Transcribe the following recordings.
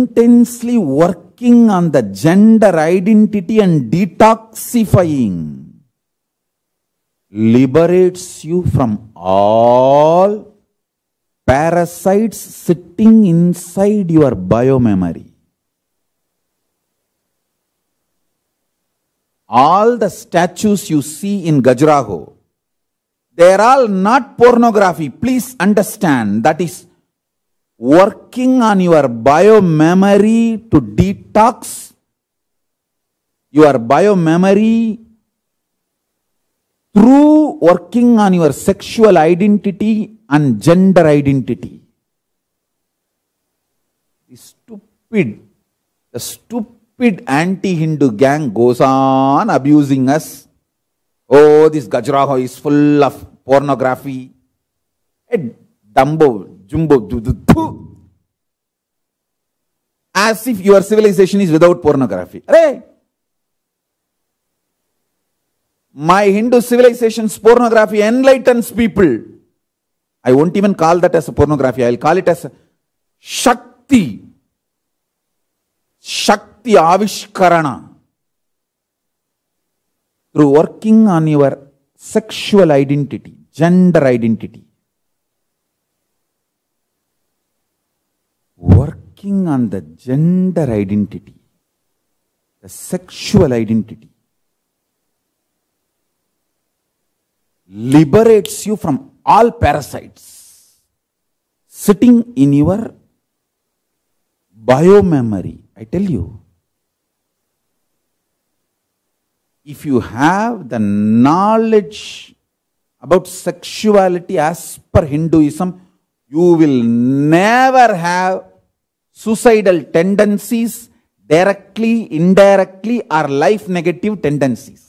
intensely working on the gender identity and detoxifying liberates you from all parasites sitting inside your biomemory. All the statues you see in Khajuraho, they are all not pornography. Please understand, that is working on your biomemory to detox your biomemory through working on your sexual identity and gender identity. The stupid anti-Hindu gang goes on abusing us. Oh, this Khajuraho is full of pornography. Dumbo, jumbo, as if your civilization is without pornography. Arey! My Hindu civilization's pornography enlightens people. I won't even call that as a pornography. I'll call it as a Shakti. Shakti Avishkarana. Through working on your sexual identity, gender identity. Working on the gender identity, the sexual identity, liberates you from all parasites sitting in your biomemory. I tell you, if you have the knowledge about sexuality as per Hinduism, you will never have suicidal tendencies, directly, indirectly, or life negative tendencies.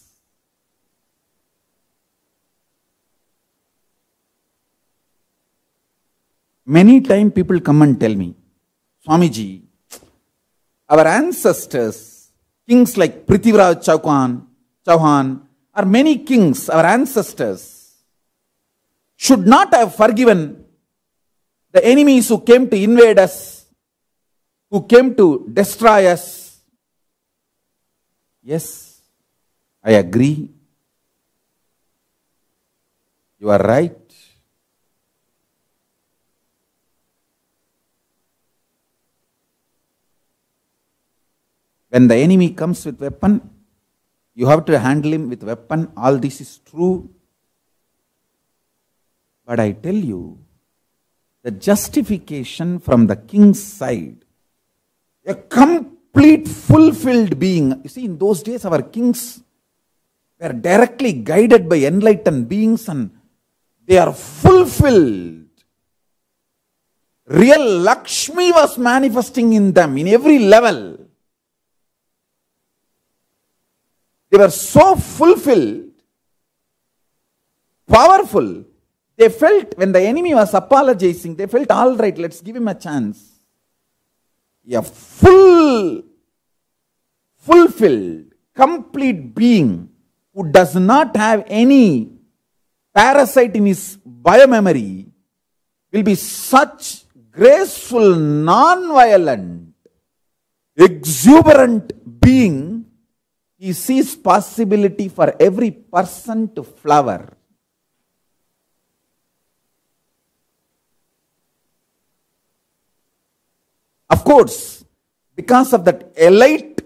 Many times people come and tell me, Swamiji, our ancestors, kings like Prithviraj Chauhan, or many kings, our ancestors, should not have forgiven the enemies who came to invade us, who came to destroy us. Yes, I agree. You are right. When the enemy comes with weapon, you have to handle him with weapon. All this is true. But I tell you, the justification from the king's side, a complete fulfilled being. You see, in those days our kings were directly guided by enlightened beings and they are fulfilled. Real Lakshmi was manifesting in them in every level. They were so fulfilled, powerful. They felt, when the enemy was apologizing, they felt, all right, let's give him a chance. A fulfilled, complete being who does not have any parasite in his biomemory will be such graceful, non-violent, exuberant being. He sees possibility for every person to flower. Of course, because of that elite,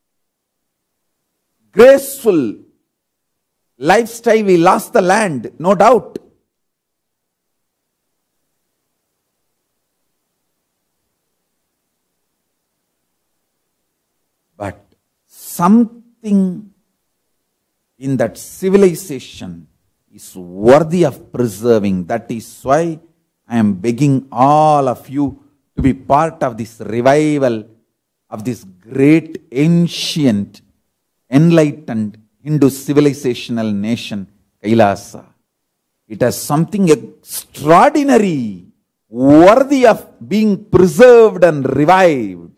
graceful lifestyle, we lost the land, no doubt. But something in that civilization is worthy of preserving. That is why I am begging all of you to be part of this revival of this great, ancient, enlightened Hindu civilizational nation, Kailasa. It has something extraordinary, worthy of being preserved and revived.